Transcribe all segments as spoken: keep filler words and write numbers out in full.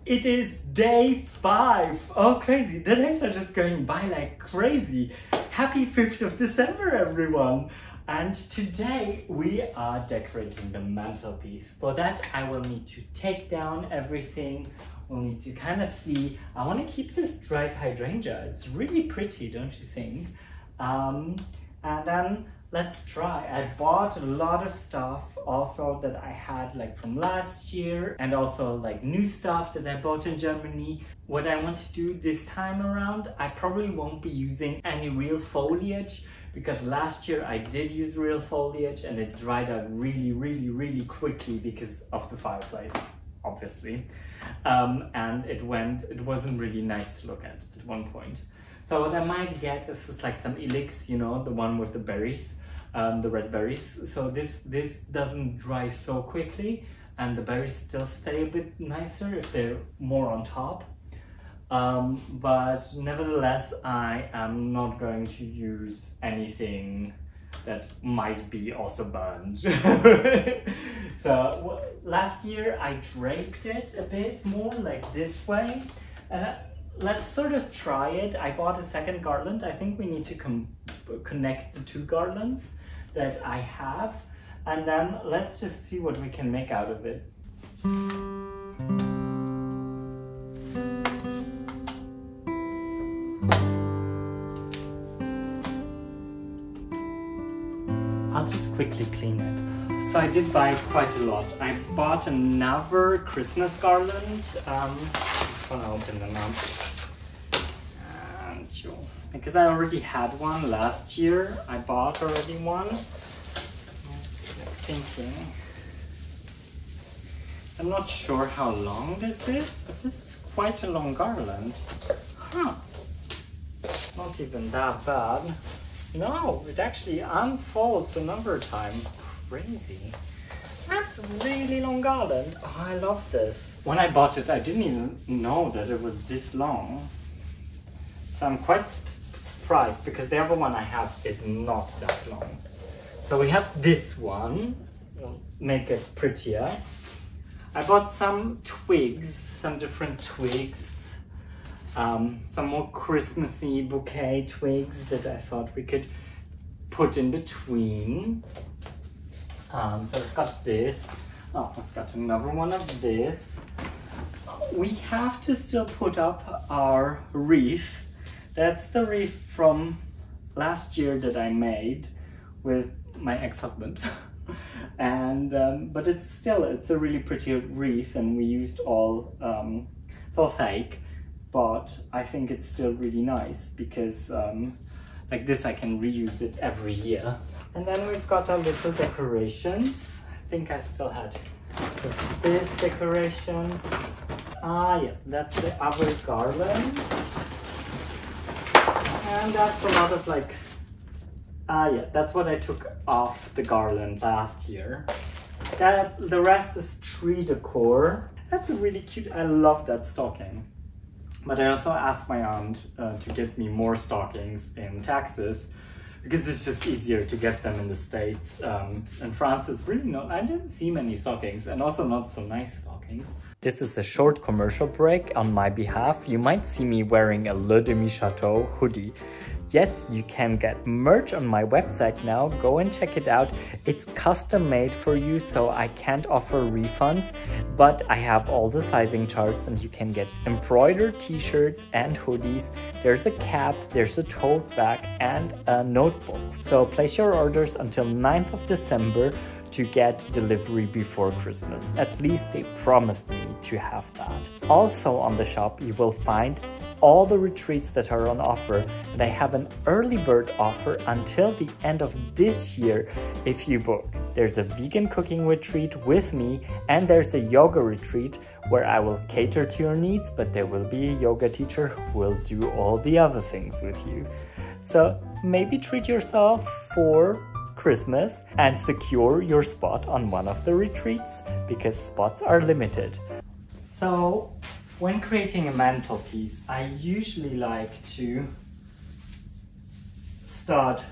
It is day five. Oh, crazy. The days are just going by like crazy. Happy fifth of December, everyone. And today we are decorating the mantelpiece. For that, I will need to take down everything. We'll need to kind of see. I want to keep this dried hydrangea. It's really pretty, don't you think? Um, and then let's try. I bought a lot of stuff also that I had like from last year, and also like new stuff that I bought in Germany. What I want to do this time around, I probably won't be using any real foliage, because last year I did use real foliage and it dried out really, really, really quickly because of the fireplace, obviously. Um, and it went, it wasn't really nice to look at at one point. So what I might get is just like some Elix, you know, the one with the berries, um, the red berries. So this, this doesn't dry so quickly, and the berries still stay a bit nicer if they're more on top. Um, but nevertheless, I am not going to use anything that might be also burned. So last year I draped it a bit more like this way, and I, let's sort of try it. I bought a second garland. I think we need to com connect the two garlands that I have, and then let's just see what we can make out of it. I'll just quickly clean it. So I did buy quite a lot. I bought another Christmas garland. Um, I just want to open them up. And you, because I already had one last year. I bought already one. I'm just thinking. I'm not sure how long this is, but this is quite a long garland. Huh. Not even that bad. No, it actually unfolds another time. Crazy. That's a really long garland. Oh, I love this. When I bought it, I didn't even know that it was this long. So I'm quite surprised, because the other one I have is not that long. So we have this one. We'll make it prettier. I bought some twigs, some different twigs. Um, some more Christmassy bouquet twigs that I thought we could put in between. Um, so I've got this. Oh, I've got another one of this. We have to still put up our wreath. That's the wreath from last year that I made with my ex-husband. and um, but it's still, it's a really pretty wreath, and we used all, um, it's all fake. But I think it's still really nice, because um, like this I can reuse it every year. And then we've got our little decorations. I think I still had this decorations. Ah yeah, that's the other garland. And that's a lot of like, ah yeah, that's what I took off the garland last year. That, the rest is tree decor. That's a really cute, I love that stocking. But I also asked my aunt uh, to get me more stockings in Texas, because it's just easier to get them in the States. Um, in France is really not, I didn't see many stockings, and also not so nice stockings. This is a short commercial break on my behalf. You might see me wearing a Le Demi Chateau hoodie. Yes, you can get merch on my website now. Go and check it out. It's custom made for you, so I can't offer refunds, but I have all the sizing charts, and you can get embroidered t-shirts and hoodies. There's a cap, there's a tote bag, and a notebook. So place your orders until ninth of December to get delivery before Christmas. At least they promised me to have that. Also on the shop, you will find all the retreats that are on offer, and I have an early bird offer until the end of this year if you book. There's a vegan cooking retreat with me, and there's a yoga retreat where I will cater to your needs, but there will be a yoga teacher who will do all the other things with you. So maybe treat yourself for Christmas and secure your spot on one of the retreats, because spots are limited. So when creating a mantelpiece, I usually like to start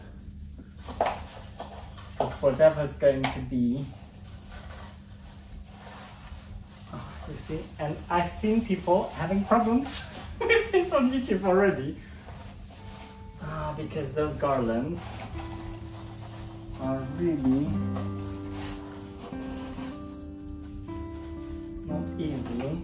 with whatever's going to be You see? And I've seen people having problems with this on YouTube already. Ah, because those garlands are really not easy.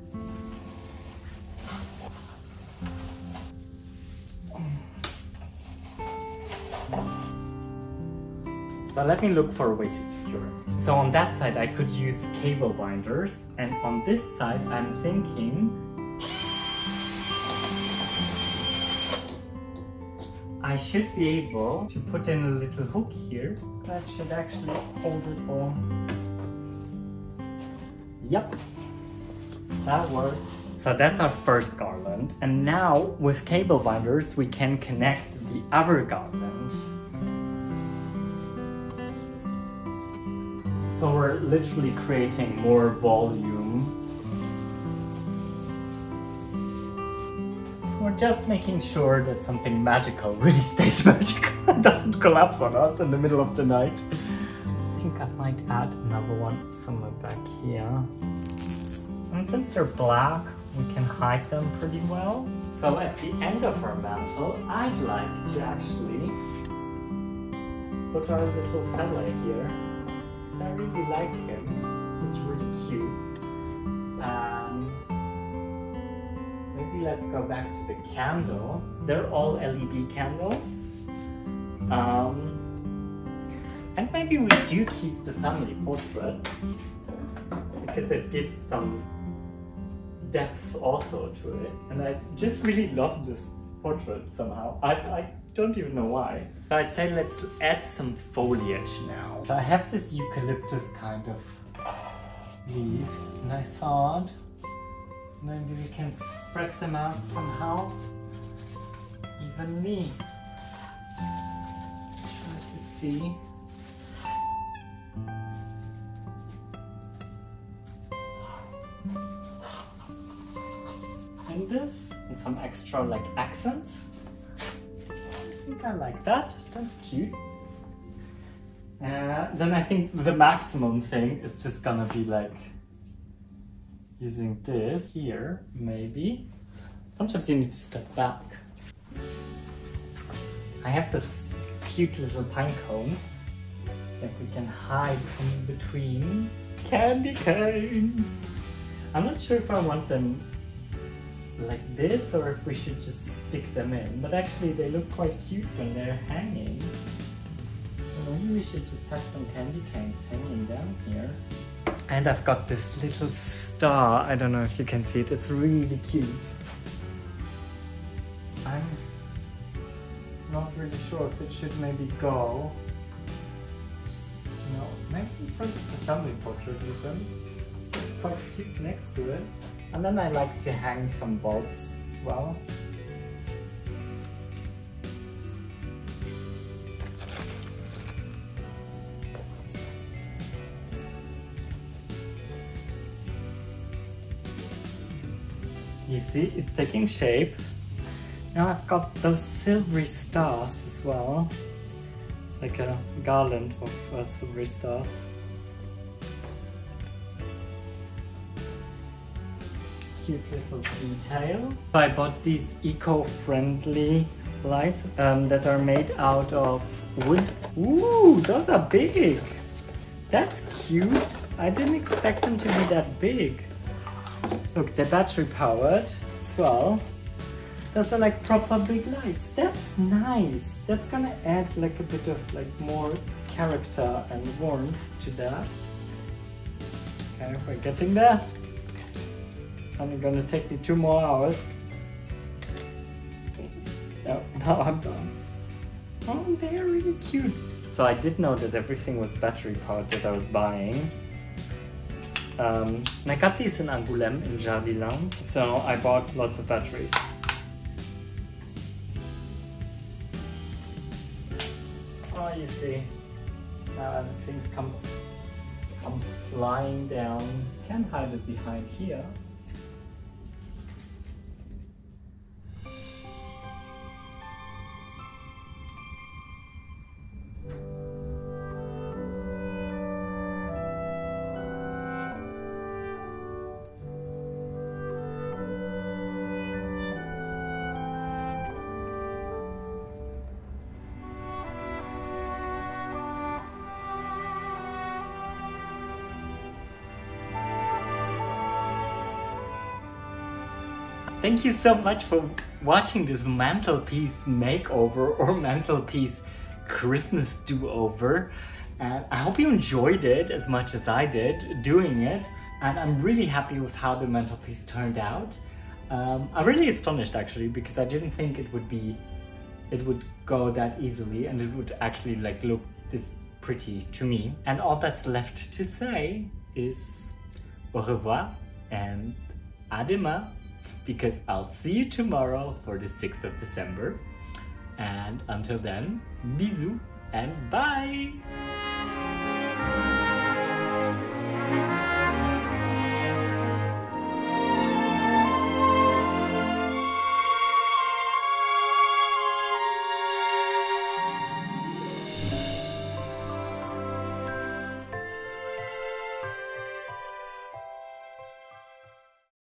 So let me look for a way to secure it. So on that side I could use cable binders, and on this side I'm thinking I should be able to put in a little hook here that should actually hold it all. Yep, that worked. So that's our first garland. And now with cable binders we can connect the other garland. So we're literally creating more volume. We're just making sure that something magical really stays magical and doesn't collapse on us in the middle of the night. I think I might add another one somewhere back here. And since they're black, we can hide them pretty well. So at the end of our mantle, I'd like to actually put our little fella here. So I really like him. He's really cute. Um, maybe let's go back to the candle. They're all L E D candles. Um, and maybe we do keep the family portrait because it gives some depth also to it. And I just really love this portrait somehow. I, I don't even know why. So I'd say let's add some foliage now. So I have this eucalyptus kind of leaves, and I thought maybe we can spread them out somehow evenly. Try to see. And this, and some extra like accents. I think I like that. That's cute. Uh, then I think the maximum thing is just gonna be like using this here, maybe. Sometimes you need to step back. I have this cute little pine cones that we can hide in between candy canes. I'm not sure if I want them like this or if we should just stick them in, but actually they look quite cute when they're hanging. So maybe we should just have some candy canes hanging down here. And I've got this little star, I don't know if you can see it, it's really cute. I'm not really sure if it should maybe go, no, maybe in front of the family portrait even. It's quite cute next to it. And then I like to hang some bulbs as well. You see, it's taking shape. Now I've got those silvery stars as well. It's like a garland of uh, silvery stars. Cute little detail. I bought these eco-friendly lights um, that are made out of wood. Ooh, those are big! That's cute! I didn't expect them to be that big. Look, they're battery powered as well. Those are like proper big lights. That's nice! That's gonna add like a bit of like more character and warmth to that. Okay, we're getting there. Only gonna take me two more hours. No, now I'm done. Oh, they're really cute. So I did know that everything was battery powered that I was buying. Um, and I got these in Angoulême, in Jardiland. So I bought lots of batteries. Oh, you see. Now everything's come, comes flying down. Can't hide it behind here. thank you so much for watching this mantelpiece makeover or mantelpiece Christmas do-over. And I hope you enjoyed it as much as I did doing it. And I'm really happy with how the mantelpiece turned out. Um, I'm really astonished actually, because I didn't think it would be, it would go that easily and it would actually like look this pretty to me. And all that's left to say is au revoir and à demain, because I'll see you tomorrow for the sixth of December. And until then, bisous and bye!